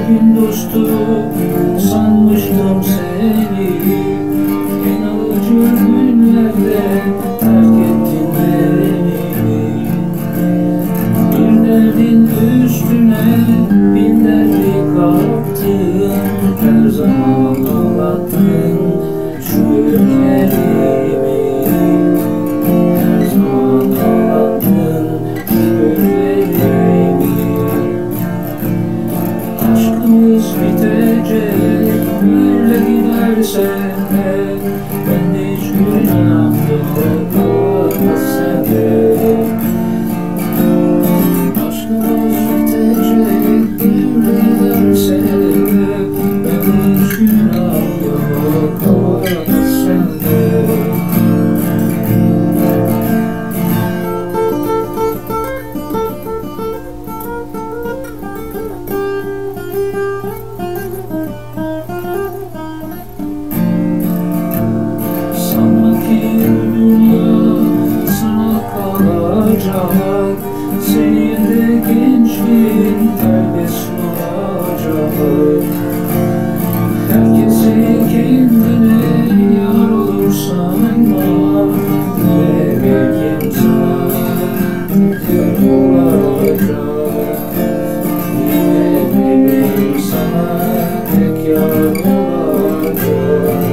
kalbin dostu sanmıştım seni. En alıcı günlerde terk ettin beni. Bir derdin üstüne bin derdi kattın. Her zaman ağlattın şu günlerimi. Her zaman ağlattın şu günlerimi. Aşkımız bitecek, böyle giderse ben de hiç günah yok sende. Aşkımız bitecek, böyle giderse ben de hiç günah yok sende. Senin de gençliğin herkesin olacak. Herkesi kendine yar olur sanma. Ve belki sana yar olacak. Ve bebeğim sana tek yar olacak.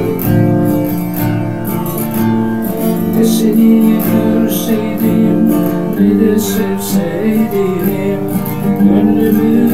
Ne seni görseydim ne de sevseydim, gönlümü